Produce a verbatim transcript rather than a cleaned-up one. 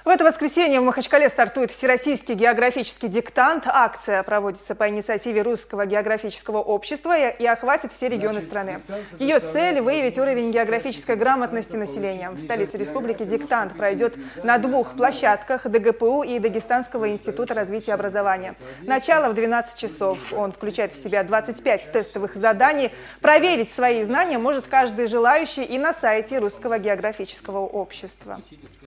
В это воскресенье в Махачкале стартует Всероссийский географический диктант. Акция проводится по инициативе Русского географического общества и охватит все регионы страны. Ее цель – выявить уровень географической грамотности населения. В столице республики диктант пройдет на двух площадках – ДГПУ и Дагестанского института развития образования. Начало в двенадцать часов. Он включает в себя двадцать пять тестовых заданий. Проверить свои знания может каждый желающий и на сайте Русского географического общества.